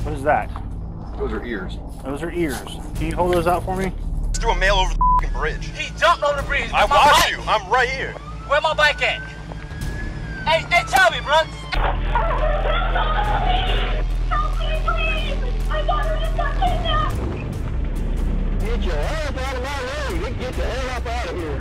What is that? Those are ears. Those are ears. Can you hold those out for me? Let's do a mail over the f***ing bridge. He jumped over the bridge. I watched you. I'm right here. Where my bike at? Hey, tell me, bro. Help me, please! I got her just got kidnapped! Get your ass out of my way! Get the hell up out of here!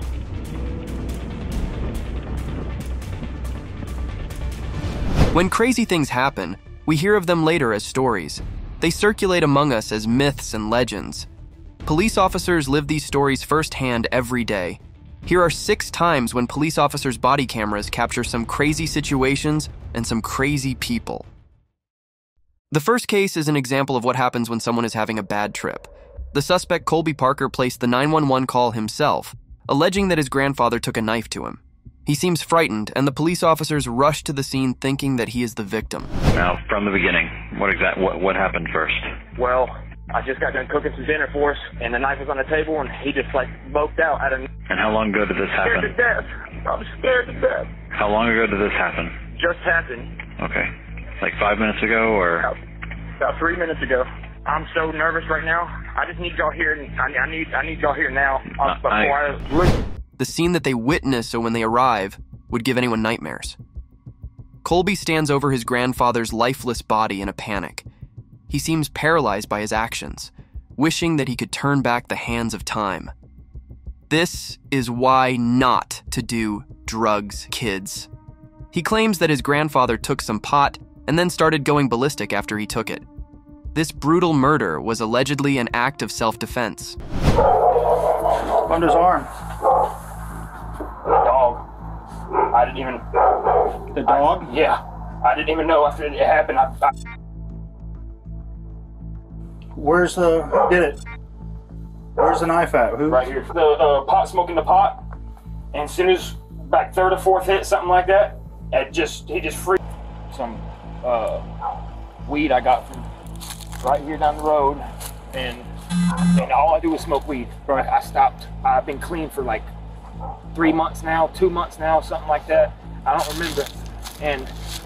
When crazy things happen, we hear of them later as stories. They circulate among us as myths and legends. Police officers live these stories firsthand every day. Here are 6 times when police officers' body cameras capture some crazy situations and some crazy people. The first case is an example of what happens when someone is having a bad trip. The suspect, Colby Parker, placed the 911 call himself, alleging that his grandfather took a knife to him. He seems frightened, and the police officers rush to the scene thinking that he is the victim. Now, from the beginning, what happened first? Well, I just got done cooking some dinner for us, and the knife was on the table, and he just smoked out out of. And how long ago did this happen? Scared to death. I'm scared to death. How long ago did this happen? Just happened. Okay, like 5 minutes ago, or? About 3 minutes ago. I'm so nervous right now. I just need y'all here. I need y'all here now. The scene that they witness when they arrive would give anyone nightmares. Colby stands over his grandfather's lifeless body in a panic. He seems paralyzed by his actions, wishing that he could turn back the hands of time. This is why not to do drugs, kids. He claims that his grandfather took some pot and then started going ballistic after he took it. This brutal murder was allegedly an act of self-defense. Under his arm. Dog. I didn't even. The dog? Yeah. I didn't even know after it happened. Where's the? Who did it? Where's the knife at? Who? Right here. The pot smoking the pot, and as soon as back 3rd or 4th hit, something like that, he just freaked. Some weed I got from right here down the road, and all I do is smoke weed. Right. I stopped. I've been clean for like 3 months now, 2 months now, something like that. I don't remember. And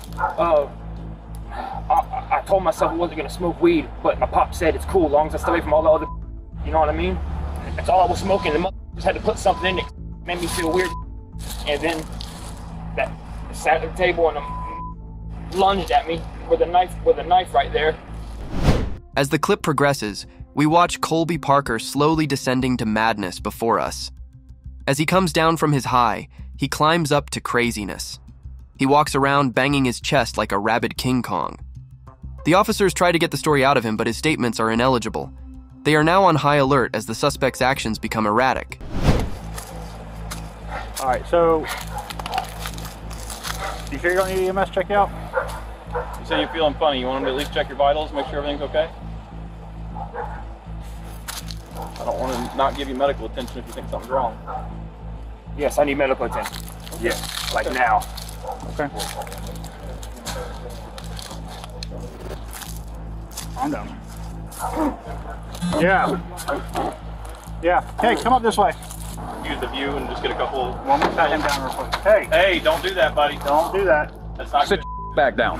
I told myself I wasn't gonna smoke weed, but my pop said it's cool as long as I stay away from all the other. You know what I mean? That's all I was smoking. The just had to put something in it. Made me feel weird. And then that sat at the table and lunged at me with a knife right there. As the clip progresses, we watch Colby Parker slowly descending to madness before us. As he comes down from his high, he climbs up to craziness. He walks around banging his chest like a rabid King Kong. The officers try to get the story out of him, but his statements are ineligible. They are now on high alert as the suspect's actions become erratic. All right, so you sure you don't need EMS check out? You say you're feeling funny. You want them to at least check your vitals, make sure everything's okay? I don't want to not give you medical attention if you think something's wrong. Yes, I need medical attention. Okay. Yes, like now. Okay. Calm down. Yeah. Yeah. Hey, come up this way. Use the view and just get a couple. One more pat him down real quick. Hey. Hey, don't do that, buddy. Don't do that. That's not Sit good. back down.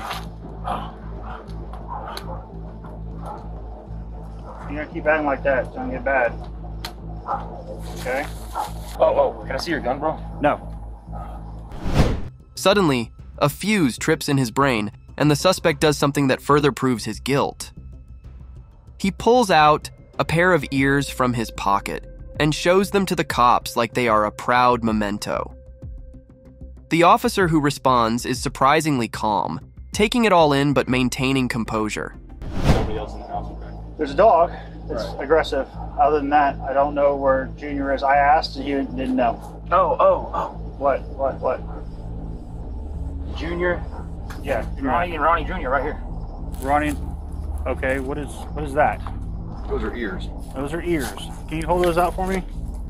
You're gonna keep acting like that. It's gonna get bad. Okay? Oh, can I see your gun, bro? No. Suddenly, a fuse trips in his brain, and the suspect does something that further proves his guilt. He pulls out a pair of ears from his pocket and shows them to the cops like they are a proud memento. The officer who responds is surprisingly calm, taking it all in but maintaining composure. Nobody else in the house, okay? There's a dog. It's aggressive. Other than that, I don't know where Junior is. I asked and he didn't know. Oh. What? Junior. Yeah. Ronnie and Ronnie Jr. right here. Ronnie. Okay, what is that? Those are ears. Those are ears. Can you hold those out for me?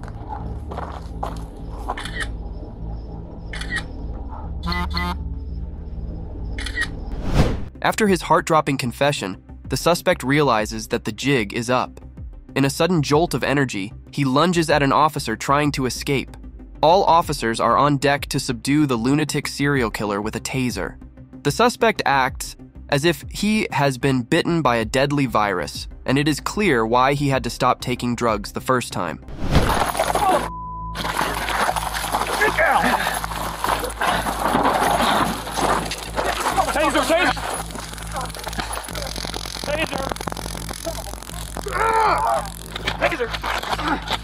After his heart-dropping confession, the suspect realizes that the jig is up. In a sudden jolt of energy, he lunges at an officer trying to escape. All officers are on deck to subdue the lunatic serial killer with a taser. The suspect acts as if he has been bitten by a deadly virus, and it is clear why he had to stop taking drugs the first time. Taser, taser! Taser! Taser!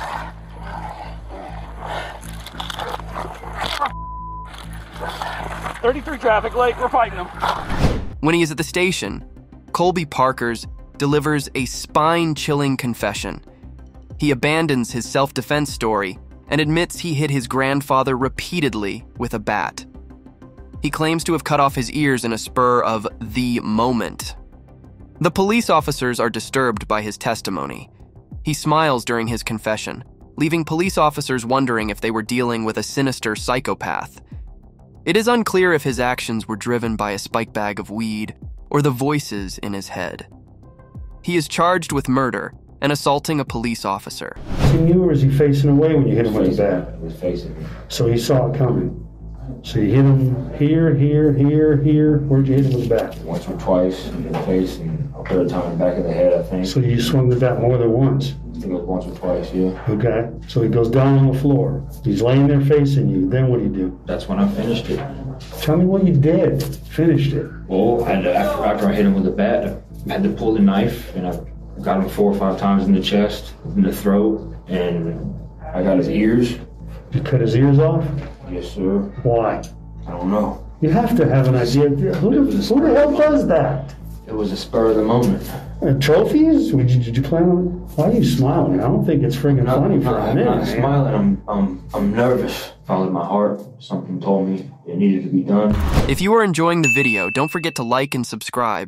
33 traffic light, we're fighting them. When he is at the station, Colby Parkers delivers a spine-chilling confession. He abandons his self-defense story and admits he hit his grandfather repeatedly with a bat. He claims to have cut off his ears in a spur of the moment. The police officers are disturbed by his testimony. He smiles during his confession, leaving police officers wondering if they were dealing with a sinister psychopath. It is unclear if his actions were driven by a spike bag of weed or the voices in his head. He is charged with murder and assaulting a police officer. Facing you, or is he facing away when you hit him with the bat? He was facing me. So he saw it coming. So you hit him here, here, here, here. Where'd you hit him with the bat? Once or twice in the face, and a third time in the back of the head, I think. So you swung the bat more than once? I think it was once or twice, yeah. Okay. So he goes down on the floor. He's laying there facing you. Then what do you do? That's when I finished it. Tell me what you did. Finished it. Well, I had to, after I hit him with the bat, I had to pull the knife, and I got him 4 or 5 times in the chest, in the throat, and I got his ears. You cut his ears off? Yes, sir. Why? I don't know. You have to have an idea. Who the hell does that? It was a spur of the moment. Trophies? Did you plan on? Why are you smiling? I don't think it's friggin' funny for a minute. I'm not smiling. I'm nervous. Followed my heart. Something told me it needed to be done. If you are enjoying the video, don't forget to like and subscribe.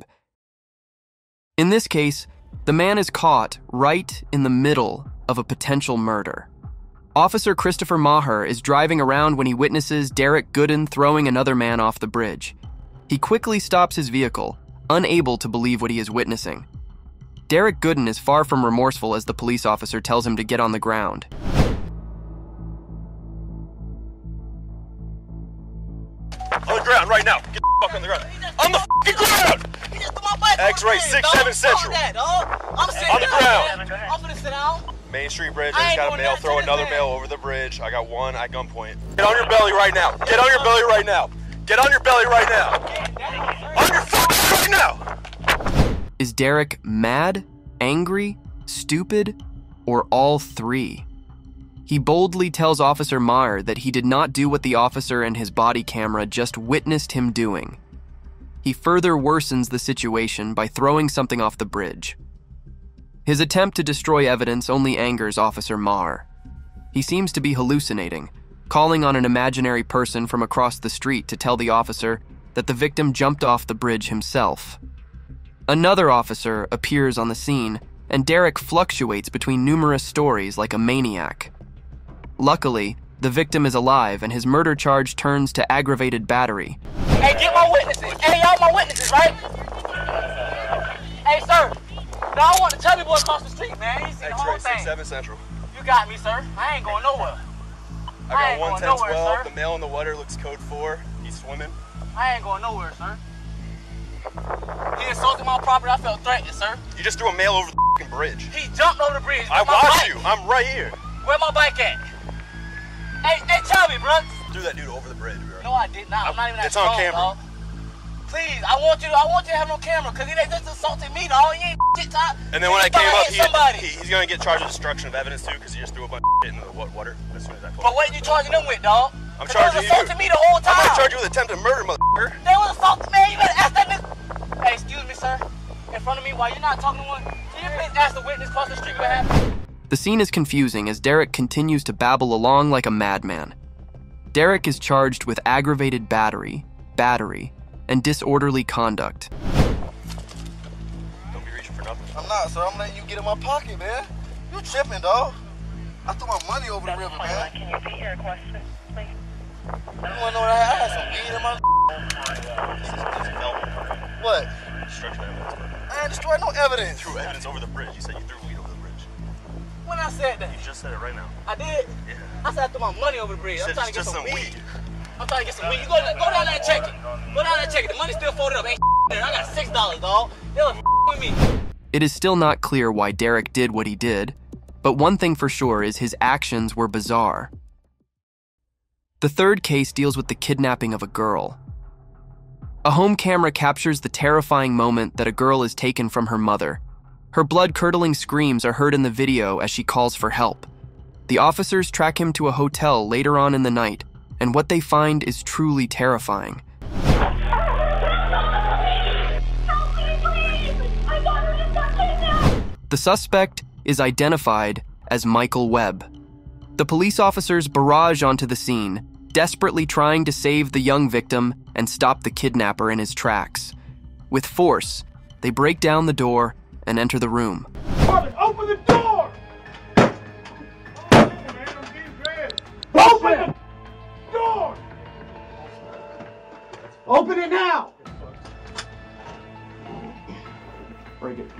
In this case, the man is caught right in the middle of a potential murder. Officer Christopher Maher is driving around when he witnesses Derek Gooden throwing another man off the bridge. He quickly stops his vehicle, unable to believe what he is witnessing. Derek Gooden is far from remorseful as the police officer tells him to get on the ground. On the ground right now. Get the fuck on the ground. On the fucking ground! X-ray 67 Central. On the ground. I'm finna sit down. Main Street Bridge. I just got a male throw another male over the bridge. I got one at gunpoint. Get on your belly right now. Get on your belly right now. Get on your belly right now. On your fucking right now. Is Derek mad, angry, stupid, or all three? He boldly tells Officer Maher that he did not do what the officer and his body camera just witnessed him doing. He further worsens the situation by throwing something off the bridge. His attempt to destroy evidence only angers Officer Maher. He seems to be hallucinating, calling on an imaginary person from across the street to tell the officer that the victim jumped off the bridge himself. Another officer appears on the scene, and Derek fluctuates between numerous stories like a maniac. Luckily, the victim is alive and his murder charge turns to aggravated battery. Hey, get my witnesses. Hey, y'all my witnesses, right? Hey, sir. Now I want to tell me boy across the street, man. He's seen the whole thing. 67 Central. You got me, sir. I ain't going nowhere. I got 110-12. The male in the water looks code 4. He's swimming. I ain't going nowhere, sir. He insulted my property. I felt threatened, sir. You just threw a male over the fucking bridge. He jumped over the bridge. I watched you. I'm right here. Where my bike at? Hey, tell me, bro. Threw that dude over the bridge, bro. No, I did not. I'm not even that It's on strong, camera. dog. Please, I want you to have no camera, because he just assaulted me, dog. He ain't shit top. And then when I came up, somebody. he's going to get charged with destruction of evidence, too, because he just threw a bunch of shit into the water as soon as I pulled. But what are you charging them with, dog? I'm charging you. They was assaulting me the whole time. I'm going to charge you with attempted murder, motherfucker. They was assaulting me. You better ask that nigga. Hey, excuse me, sir. In front of me, while you're not talking to one, can you please ask the witness across the street what happened? The scene is confusing as Derek continues to babble along like a madman. Derek is charged with aggravated battery, and disorderly conduct. Don't be reaching for nothing. I'm not, sir. I'm letting you get in my pocket, man. You tripping, dog. I threw my money over the river, man. Can you repeat your question, please? You wanna know what I had? Some weed in my... What? Destruction of evidence, bro. I ain't destroyed no evidence. You threw evidence over the bridge. You said you threw weed over the bridge. When I said that? You just said it right now. I did? Yeah. I said I threw my money over the bridge. I'm trying to get just some weed. weed. I'm trying to get some weed. You go down there and check it. Go down there and check it. The money's still folded up. Ain't I got $6, dog. They don't with me. It is still not clear why Derek did what he did, but one thing for sure is his actions were bizarre. The third case deals with the kidnapping of a girl. A home camera captures the terrifying moment that a girl is taken from her mother. Her blood-curdling screams are heard in the video as she calls for help. The officers track him to a hotel later on in the night, and what they find is truly terrifying. The suspect is identified as Michael Webb. The police officers barrage onto the scene, desperately trying to save the young victim and stop the kidnapper in his tracks. With force, they break down the door and enter the room. Open the door! Open the door! Open it now! Break it.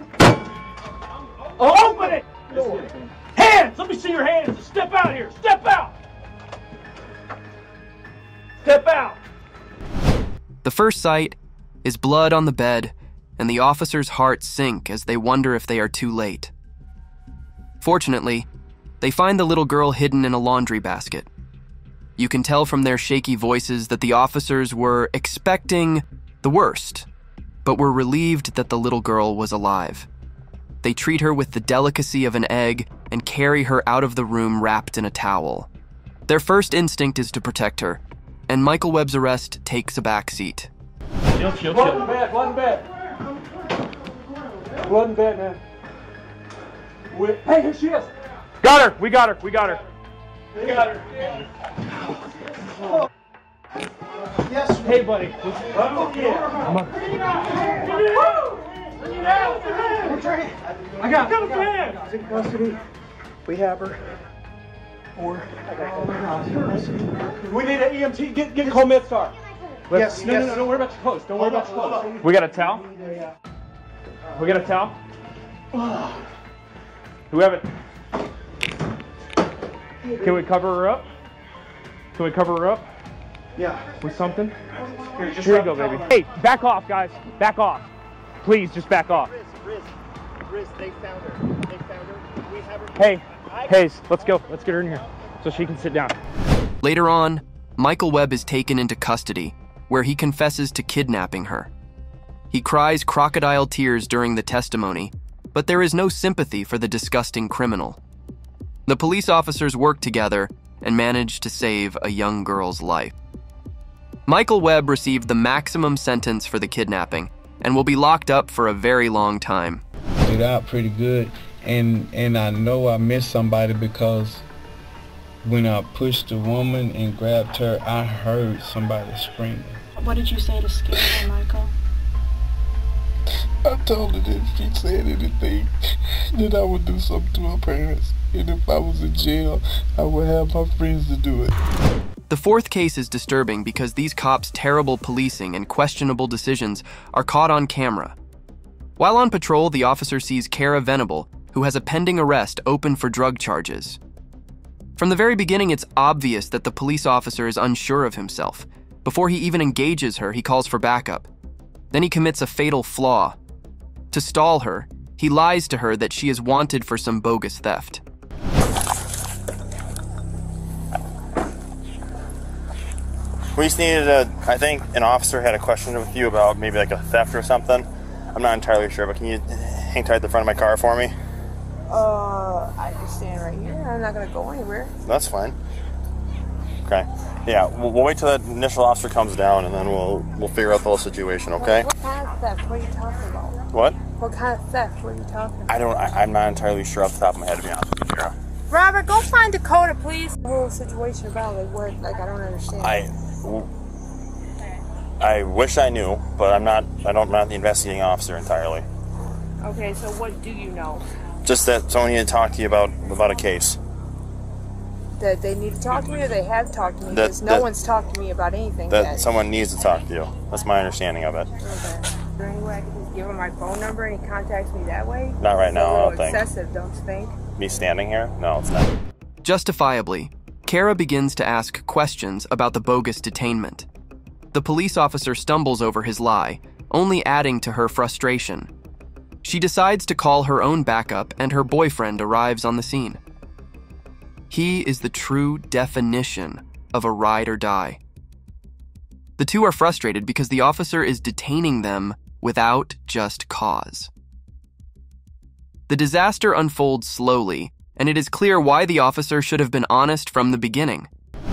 Open it! Hands! Let me see your hands! Step out here! Step out! Step out! The first sight is blood on the bed, and the officers' hearts sink as they wonder if they are too late. Fortunately, they find the little girl hidden in a laundry basket. You can tell from their shaky voices that the officers were expecting the worst, but were relieved that the little girl was alive. They treat her with the delicacy of an egg and carry her out of the room wrapped in a towel. Their first instinct is to protect her, and Michael Webb's arrest takes a back seat. Chill. Blood in bed, blood in bed. Blood in bed, man. Hey, here she is. Got her. We got her. We got her. We got her. Yes. Hey, buddy. I got her. She's in custody. We have her. We need an EMT. Get Cole MedStar. Yes. No. Don't worry about your clothes. Don't worry about your clothes. We got a towel? We got a towel? Do we have it? Can we cover her up? Can we cover her up? Yeah. With something? Here you go, baby. Hey, back off, guys. Back off. Please, just back off. Riz, they found her. We have her. Hey, Hayes, let's go. Let's get her in here so she can sit down. Later on, Michael Webb is taken into custody, where he confesses to kidnapping her. He cries crocodile tears during the testimony, but there is no sympathy for the disgusting criminal. The police officers work together and manage to save a young girl's life. Michael Webb received the maximum sentence for the kidnapping and will be locked up for a very long time. It out pretty good, and I know I missed somebody because when I pushed the woman and grabbed her, I heard somebody screaming. What did you say to scare her, Michael? I told her that if she said anything, that I would do something to her parents. And if I was in jail, I would have my friends to do it. The fourth case is disturbing because these cops' terrible policing and questionable decisions are caught on camera. While on patrol, the officer sees Kara Venable, who has a pending arrest open for drug charges. From the very beginning, it's obvious that the police officer is unsure of himself. Before he even engages her, he calls for backup. Then he commits a fatal flaw. To stall her, he lies to her that she is wanted for some bogus theft. We just needed I think an officer had a question with you about maybe like a theft or something. I'm not entirely sure, but can you hang tight at the front of my car for me? I can stand right here. I'm not gonna go anywhere. That's fine. Okay. Yeah, we'll wait till that initial officer comes down, and then we'll figure out the whole situation. Okay? What kind of theft? What are you talking about? What? What kind of theft? What are you talking about? I'm not entirely sure off the top of my head, to be honest with you, Kara. Robert, go find Dakota, please. The whole situation about like what? Like I don't understand. I wish I knew, but I'm not the investigating officer entirely. Okay, so what do you know? Just that someone needed to talk to you about a case. That they need to talk to me, or they have talked to me? Because no one's talked to me about anything that yet. Someone needs to talk to you. That's my understanding of it. Okay. Is there any way I can just give him my phone number and he contacts me that way? Not right now, I don't think. Excessive, don't you think? Me standing here? No, it's not. Justifiably, Kara begins to ask questions about the bogus detainment. The police officer stumbles over his lie, only adding to her frustration. She decides to call her own backup, and her boyfriend arrives on the scene. He is the true definition of a ride or die. The two are frustrated because the officer is detaining them without just cause. The disaster unfolds slowly, and it is clear why the officer should have been honest from the beginning.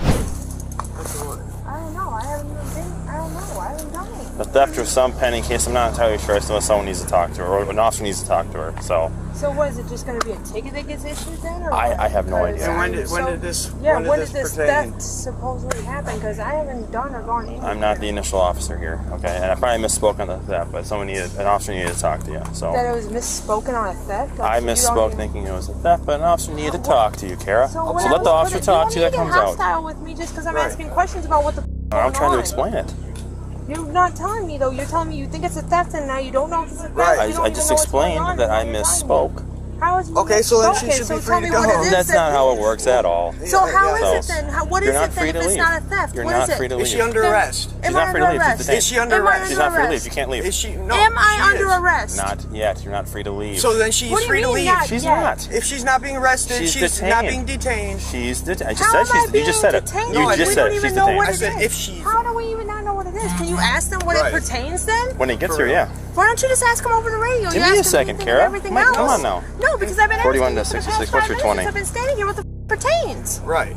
A theft or some pending case, I'm not entirely sure. I still know someone needs to talk to her, or an officer needs to talk to her, so. So what, is it just going to be a ticket that gets issued then? Or I have no idea. So when did this theft supposedly happen? Because I haven't done or gone anywhere. I'm not the initial officer here, okay? And I probably misspoke on the theft, but an officer needed to talk to you, so. That it was misspoken on a theft? I misspoke thinking it was a theft, but an officer needed to talk to you, Kara. So let the officer talk to you, that comes out. You don't need to get hostile with me just because I'm asking questions about what the I'm trying to explain it. You're not telling me, though. You're telling me you think it's a theft, and now you don't know if it's a theft. I just explained that I misspoke. How is okay, so then she should be free to go. That's not how it works at all. So how is it then? What is it then if it's not a theft? You're not free to leave. Is she under arrest? She's not free to leave. Is she under arrest? She's not free to leave. You can't leave. Is she? No. Am I under arrest? Not yet. You're not free to leave. So then she's free to leave. She's not. If she's not being arrested, she's not being detained. She's detained. I just said she's. You just said it. You just said it. She's detained. I said if she. How do we even not know what it is? Can you ask them what it pertains then? When it gets here, yeah. Why don't you just ask them over the radio? Give me a second, Kara. Come on now. No, because I've been asking 41 to 66. What's your 20? I've been standing here. What the pertains? Right.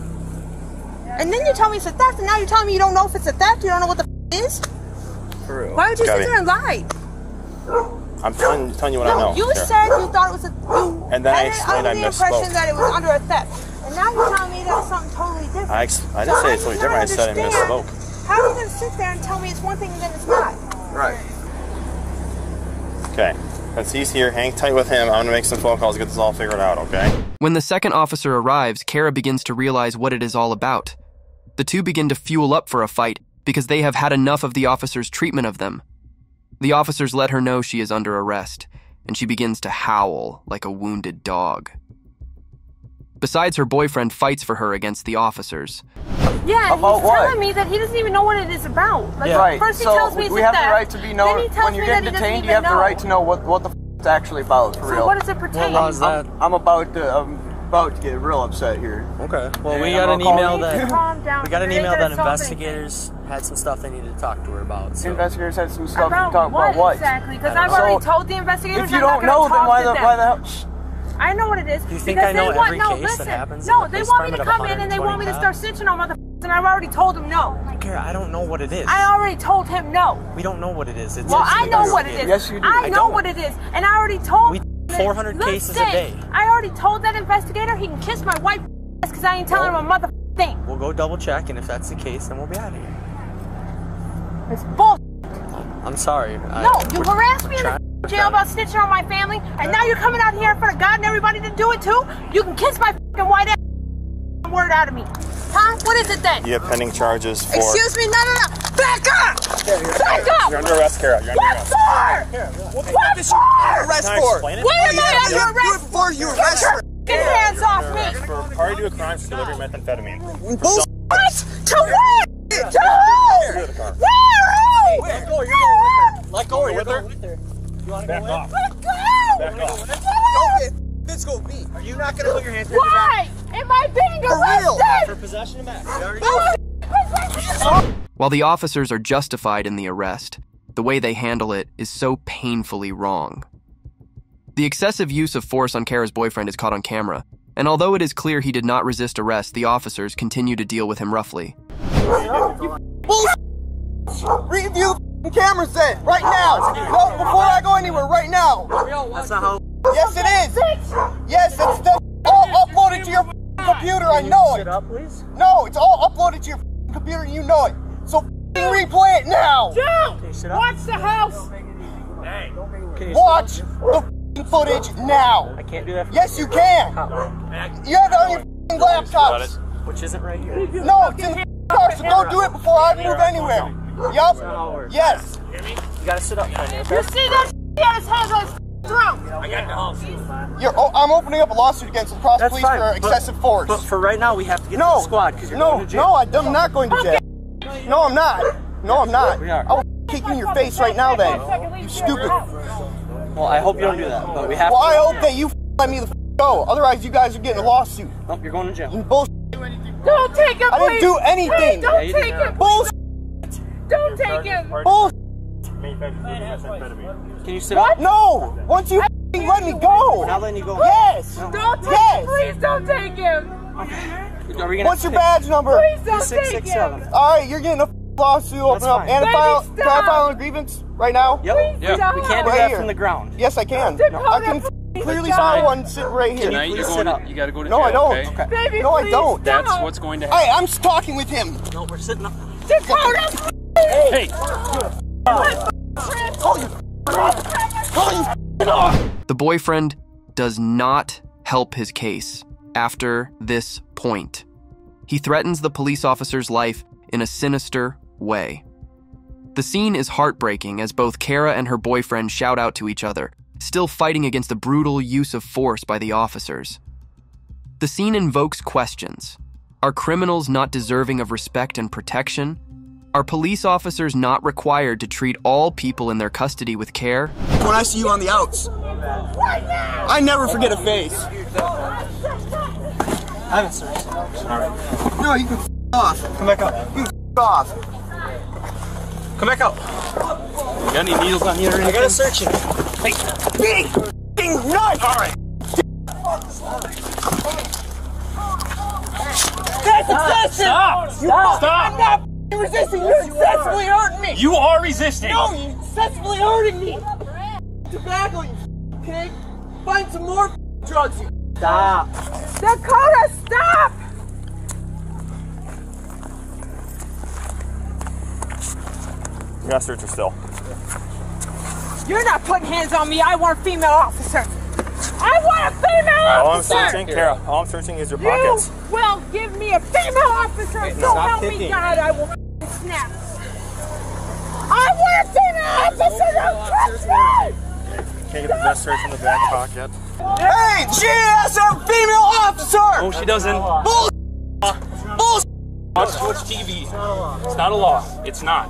And then you tell me it's a theft, and now you're telling me you don't know if it's a theft. You don't know what the is. For real. Why would you sit there and lie? I'm telling you what I know. You said you thought it was a. And then I explained I misspoke. The impression that it was under a theft, and now you're telling me that it's something totally different. I didn't say it's totally different. I said I misspoke. How are you going to sit there and tell me it's one thing and then it's not? Right. Okay. Since he's here, hang tight with him. I'm going to make some phone calls to get this all figured out, okay? When the second officer arrives, Kara begins to realize what it is all about. The two begin to fuel up for a fight because they have had enough of the officer's treatment of them. The officers let her know she is under arrest, and she begins to howl like a wounded dog. Besides, her boyfriend fights for her against the officers. Yeah, he's telling me that he doesn't even know what it is about. Like, right. First he tells me it's we a have theft. the right to be known. When you're getting detained, you have the right to know what the f it's actually about, for real. So what does it pertain? What is that? I'm about to get real upset here. Okay. Well, we got an email that we got an email that investigators had some stuff they needed to talk to her about. So. Investigators had some stuff to talk about what? Exactly? Because I've already told the investigators. If you don't know, then why the hell? I know what it is. Do you think I know every case that happens? No, they want me to come in and they want me to start snitching on motherfuckers, and I've already told them no. Kara, I don't know what it is. I already told him no. We don't know what it is. Well, I know what it is. Yes, you do. I know what it is, and I already told. 400 cases a day. I already told that investigator he can kiss my white ass because I ain't telling him a motherfucking thing. We'll go double check, and if that's the case, then we'll be out of here. It's bull. I'm sorry. No, you harassed me in the jail about snitching on my family, and now you're coming out here in front of God and everybody to do it too? You can kiss my fucking white ass word out of me. Huh? What is it then? You have pending charges for... Excuse me? No. Back up! Back up! You're under arrest, Kara. You're under arrest. What for? What for? Arrest for? Why am I under arrest? Before you arrest her. Get your hands off me! For party to a crime for delivering methamphetamine. What? To where? To who? Where? Let go, you're going with her. Let go, you're going with her. You want to go off. Let go! Back off. Don't get go me. Are you not going to put your hands in Why? Am I being arrested? For possession of meth. While the officers are justified in the arrest, the way they handle it is so painfully wrong. The excessive use of force on Kara's boyfriend is caught on camera, and although it is clear he did not resist arrest, the officers continue to deal with him roughly. Review the cameras then, right now. No, before I go anywhere, right now. That's not how... Yes, it is. Yes, it's all uploaded to your computer. I know it. Sit up, please. No, it's all uploaded to your computer and you know it. So replay it now. Dude, watch the house. Hey. Watch the footage now. I can't do that. Yes, you can. You have it on your laptops. Which isn't right here. No, it's in the car, so go do it before I move anywhere. Yup. Yes. You gotta sit up, Penny. You see that? He had his hands on his throat. I got the house. I'm opening up a lawsuit against the cross police for excessive force. But for right now, we have to get to the squad because you're going to jail. No, I'm not going to jail. No, I'm not. No, I'm not. We are. I will kick kick in your face right now then. You stupid. Well, I hope you don't do that, but we have Well, to. I hope that you let me the go. Otherwise, you guys are getting a lawsuit. Nope, you're going to jail. You bullshit. Don't take him, I didn't please. do anything. Please, don't take him. Bullshit. Don't take him. Bullshit. Can you sit What? up? No. Once you let me go. We're not letting you go. Yes. Don't take Yes. him. Please don't take him. Are we gonna What's your badge number? Please don't take him. 667. All right, you're getting a lawsuit open up fine. and a Baby, file. stop. Can I file a grievance right now? Yep. Stop. We can't do Right that here. from the ground. Yes, I can. Dakota, I can please clearly stop. find one sitting right here. Tonight please you're sit going. up. You got to go to No, jail. I don't. Okay? Baby, No, I please don't. That's stop. what's going to happen. Hey, I'm talking with him. No, we're sitting up. Dakota, Hey. The boyfriend does not help his case after this point. He threatens the police officer's life in a sinister way. The scene is heartbreaking as both Kara and her boyfriend shout out to each other, still fighting against the brutal use of force by the officers. The scene invokes questions. Are criminals not deserving of respect and protection? Are police officers not required to treat all people in their custody with care? When I see you on the outs, I never forget a face. I haven't searched. No, you can off. Come back up. You can off. Come back out. You got any needles on you or anything? I gotta search you. Big nut. All right. that's excessive. Stop. I'm not resisting. You're excessively hurting me. You are resisting. No, you're excessively hurting me. Tobacco, you pig. Find some more drugs, you. Stop. Dakota, stop. You got to search her still. You're not putting hands on me. I want a female officer. I want a female All I'm officer. searching, Kara, all I'm searching is your pockets. You will give me a female officer. So stop help me kicking. God, I will snap. I want a female officer. Don't touch me. Can't get the best search in the back pocket. Hey, she has a female officer. No, she doesn't. Bull. Watch TV. It's not a law. It's not.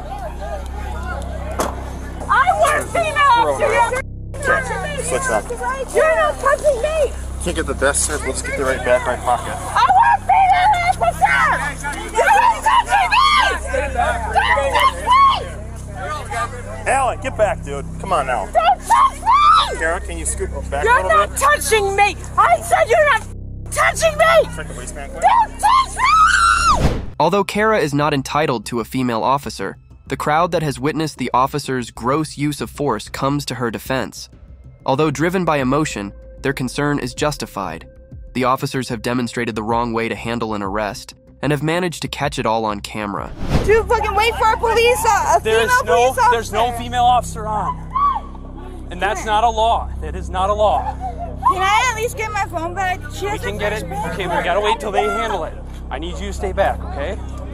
I want a female officer. You're touching me. Switch that. You're not touching me. Can't get the best search. Let's get the right back right pocket. I want a female officer. You're not touching me. Don't touch me. Alan, get back, dude. Come on now. Don't touch me. Kara, can you scoot back a You're little not bit? touching me. I said you're not touching me. Check the waistband quick. Don't touch me. Although Kara is not entitled to a female officer, the crowd that has witnessed the officer's gross use of force comes to her defense. Although driven by emotion, their concern is justified. The officers have demonstrated the wrong way to handle an arrest and have managed to catch it all on camera. Dude, fucking wait for a police officer. There's no female officer on. And that's not a law. That is not a law. Can I at least get my phone back? We can get it. Okay, we gotta wait till they handle it. I need you to stay back, okay?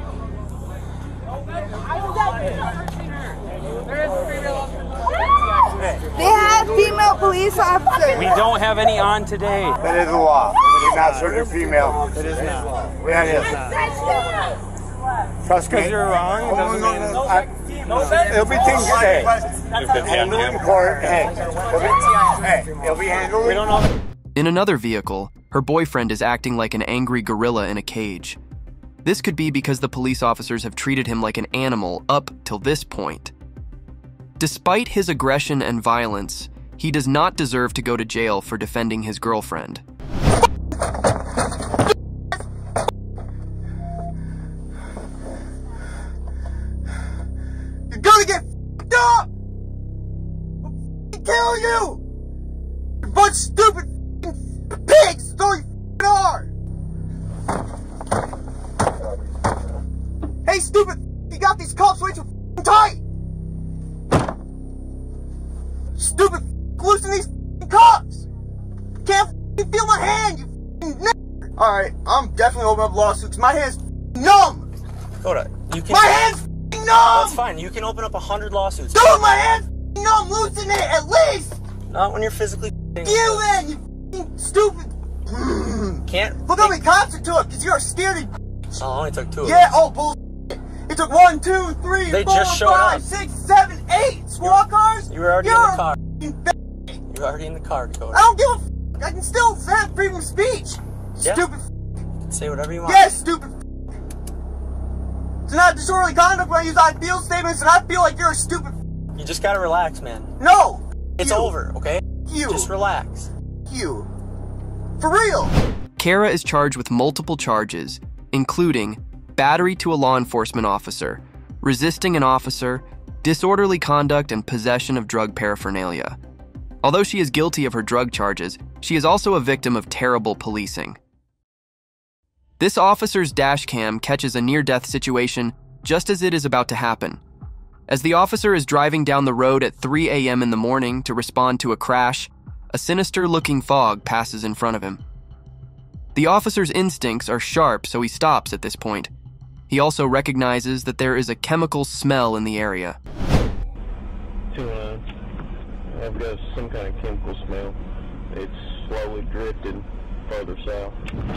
They have female police officers. We don't have any on today. That is a law. It is not certain female. It is not. Yeah, it is. Trust me. Because you're wrong, it doesn't mean... It'll be things today. Handled in court. Hey, it'll be handled. We don't know. In another vehicle, her boyfriend is acting like an angry gorilla in a cage. This could be because the police officers have treated him like an animal up till this point. Despite his aggression and violence, he does not deserve to go to jail for defending his girlfriend. You're gonna get f***ed up! I'll kill you! You bunch of stupid f***ing pigs! So you f***ing are! Hey, stupid! You got these cuffs way too f***ing tight! Stupid! Loosen these f***ing cuffs! Can't f***ing feel my hand, you f***ing nigger! Alright, I'm definitely opening up lawsuits. My hand's f***ing numb! Dakota, you can... My hand's f***ing numb! That's fine. You can open up 100 lawsuits. Dude, my hand's f***ing numb! Loosen it, at least! Not when you're physically... You then, you f***ing stupid... Can't... Look how many cops it took, because you're scared of... Oh, I only took 2 of Yeah, them. oh, bullshit. If It took 1, 2, 3, They 4, just showed 5, up. 6, 7, 8 squad cars. You were already You're in the car. f***ing You were already in the car, Dakota. I don't give a f***. I can still have freedom of speech. Yeah. Stupid Say whatever you want. Yes, stupid f***. It's not disorderly conduct when I use I feel statements and I feel like you're a stupid f***. You just gotta relax, man. No. It's over, okay? You. Just relax. You. For real. Kara is charged with multiple charges, including battery to a law enforcement officer, resisting an officer, disorderly conduct, and possession of drug paraphernalia. Although she is guilty of her drug charges, she is also a victim of terrible policing. This officer's dash cam catches a near-death situation just as it is about to happen. As the officer is driving down the road at 3 a.m. in the morning to respond to a crash, a sinister-looking fog passes in front of him. The officer's instincts are sharp, so he stops at this point. He also recognizes that there is a chemical smell in the area. I've got some kind of chemical smell. It's slowly drifted further south.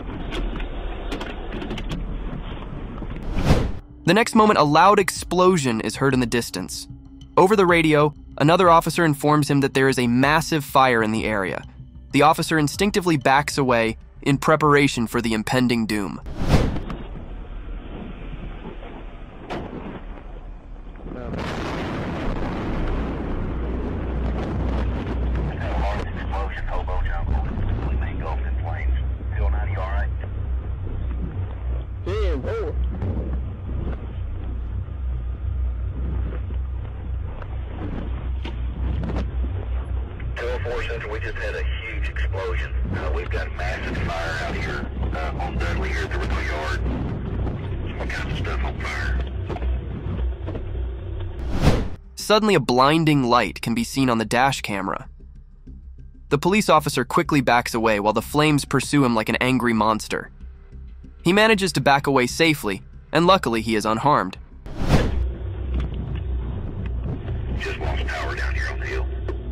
The next moment, a loud explosion is heard in the distance. Over the radio, another officer informs him that there is a massive fire in the area. The officer instinctively backs away in preparation for the impending doom. Damn, boy. Central, we just had a huge explosion. We've got massive fire out here on Dudley here at the rental yard. All kinds of stuff on fire. Suddenly, a blinding light can be seen on the dash camera. The police officer quickly backs away while the flames pursue him like an angry monster. He manages to back away safely, and luckily he is unharmed. Just lost power down here on the hill.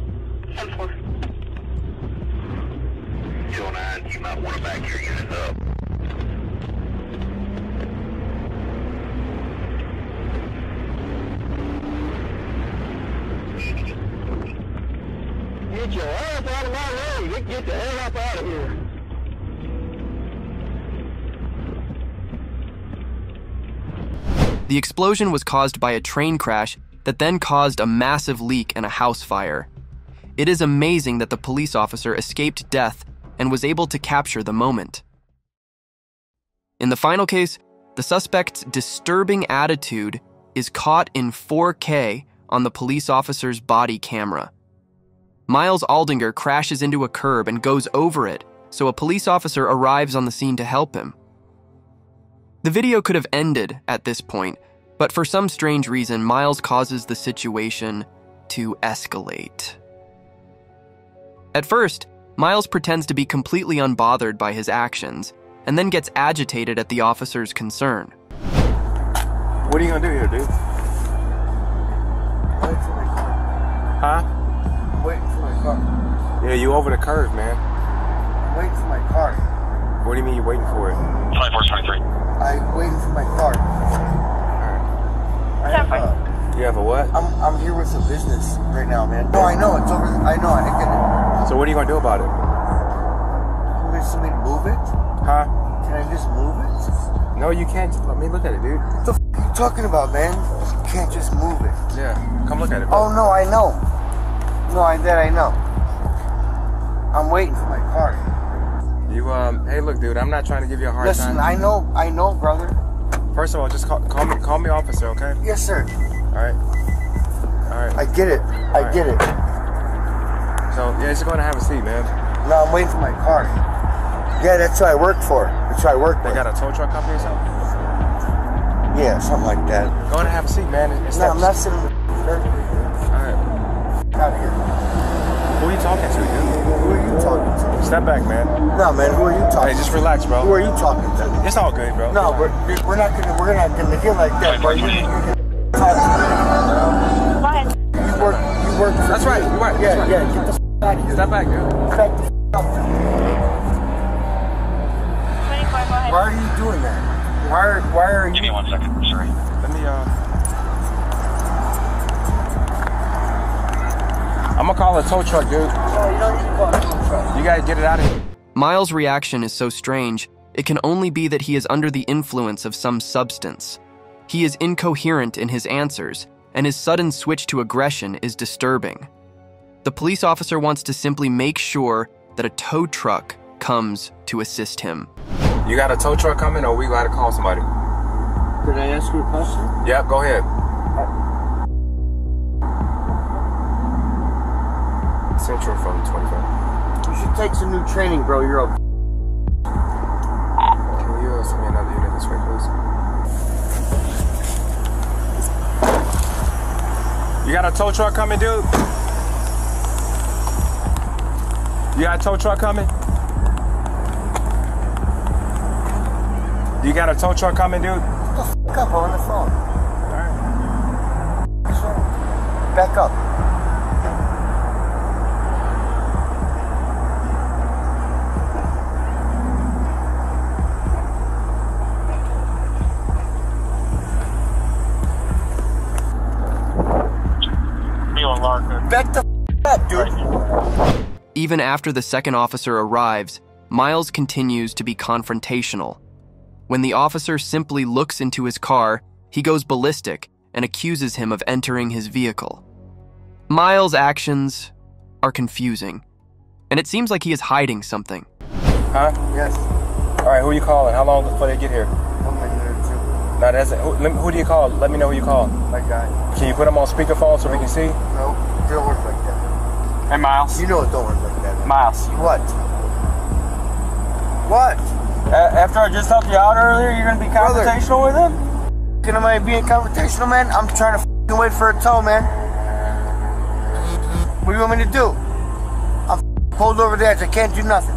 209, you might want to back your unit up. Get your ass out of my road. Get the hell up out of here. The explosion was caused by a train crash that then caused a massive leak and a house fire. It is amazing that the police officer escaped death and was able to capture the moment. In the final case, the suspect's disturbing attitude is caught in 4K on the police officer's body camera. Miles Aldinger crashes into a curb and goes over it, so a police officer arrives on the scene to help him. The video could have ended at this point, but for some strange reason, Miles causes the situation to escalate. At first, Miles pretends to be completely unbothered by his actions, and then gets agitated at the officer's concern. What are you gonna do here, dude? Wait for my car. Huh? I'm waiting for my car. Yeah, you over the curve, man. I'm waiting for my car. What do you mean you're waiting for it? 2423. I'm waiting for my car. You have a what? I'm here with a business right now, man. No, I know it's over. I know. I get it. So what are you gonna do about it? Can we just move it? Huh? Can I just move it? No, you can't. Let me look at it, dude. What the f are you talking about, man? You can't just move it. Yeah, come look at it, bro. Oh no, I know. No, that I know. I'm waiting for my car. You hey, look, dude. I'm not trying to give you a hard time. Listen, I know, brother. First of all, just call me officer, okay? Yes, sir. All right. I get it. I get it. So yeah, just going to have a seat, man. No, I'm waiting for my car. Yeah, that's what I work for. That's what I work for. They got a tow truck company or something? Yeah, something like that. Go on and have a seat, man. No, I'm not sitting. All right. Out of here. Who are you talking to, dude? Who are you talking to? Step back, man. No, man. Who are you talking to? Hey, just relax, bro. Who are you talking to? It's all good, bro. No, we're not gonna get like that, bro. You talk to me. Go ahead. You work. That's right. You're right. Yeah, That's right. yeah. Get the f out of here. Step back, dude. Back the f up. 24, go ahead. Why are you doing that? Why are you? Give me 1 second, sorry. Let me, I'm gonna call a tow truck, dude. No, you don't need to call a tow truck. You gotta get it out of here. Miles' reaction is so strange, it can only be that he is under the influence of some substance. He is incoherent in his answers, and his sudden switch to aggression is disturbing. The police officer wants to simply make sure that a tow truck comes to assist him. You got a tow truck coming, or we gotta call somebody? Could I ask you a question? Yep, go ahead. Central from 25. You should take some new training, bro. You're a... Can you send me another unit this way, please? You got a tow truck coming, dude? You got a tow truck coming? You got a tow truck coming, dude? Back up, on the phone. Alright. Back up. Back the up, dude. Even after the second officer arrives, Miles continues to be confrontational. When the officer simply looks into his car, he goes ballistic and accuses him of entering his vehicle. Miles' actions are confusing, and it seems like he is hiding something. Huh? Yes. All right, who you calling? How long before they get here? I'm in there too. No, that's it. Who do you call? Let me know who you call. My guy. Can you put him on speakerphone so we can see? No, it don't work like that. Hey, Miles. You know it don't work like that. Miles. What? What? After I just helped you out earlier, you're gonna be confrontational with him? Am I being confrontational, man? I'm trying to wait for a tow, man. What do you want me to do? I'm pulled over the edge. I can't do nothing.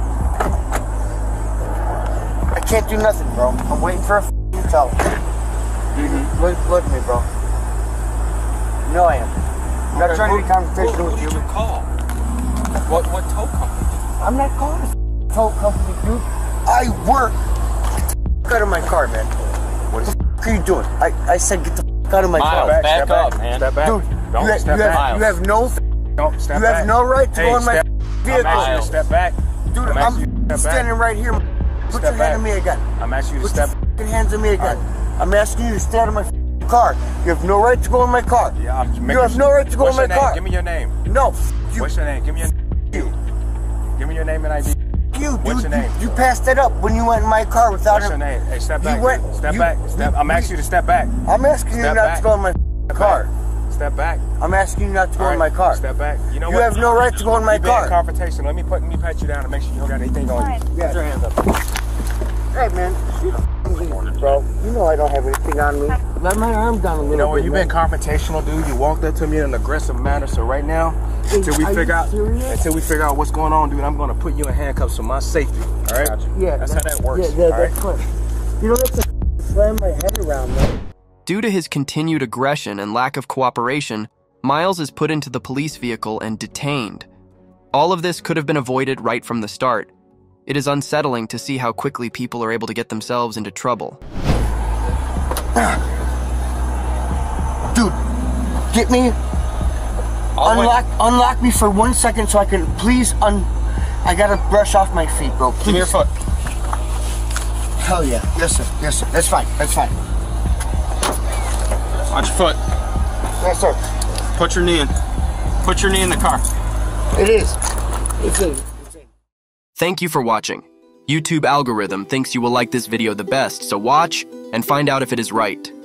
I can't do nothing, bro. I'm waiting for a tow. Look at me, bro. You know I am. I'm not trying to be confrontational with you. Who did you call? What tow company? I'm not calling a tow company, dude. I work. Get out of my car, man. What the are you doing? I said get the out of my car. Back up, man. Step back. Dude, Don't step back. you have no Don't step you back. have no right to go in my vehicle. I'm asking you to step back. Dude, I'm standing right here. Put your hand on me again. I'm asking you to step. Put your hands on me again. I'm asking you to stay out of my car. You have no right to go in my car. Yeah, you have no right to go in my car. Give me your name. No. What's your name? Give me your name. Give me your name and ID. What's your name? You passed that up when you went in my car without What's your name? Hey, step back. Step back. I'm asking you to step back. I'm asking you not to go in my car. Step back. I'm asking you not to go in my car. Step back. You know what? You have no right to go in my car. Confrontation. Let me pat you down and make sure you don't got anything on you. Put your hands up. Hey, man. Bro, you know I don't have anything on me. Let my arm down a little bit. You know what? You've been confrontational, dude. You walked up to me in an aggressive manner. So right now, until we figure out what's going on, dude, I'm gonna put you in handcuffs for my safety. All right? Yeah, that's how that works. Yeah, that's fine. You don't have to slam my head around, man. Due to his continued aggression and lack of cooperation, Miles is put into the police vehicle and detained. All of this could have been avoided right from the start. It is unsettling to see how quickly people are able to get themselves into trouble. Dude, get me. Unlock me for 1 second so I can please I gotta brush off my feet, bro. Please. Give me your foot. Hell yeah. Yes, sir. Yes, sir. That's fine. That's fine. Watch your foot. Yes, sir. Put your knee in. Put your knee in the car. It is. It's in. Thank you for watching. YouTube algorithm thinks you will like this video the best, so watch and find out if it is right.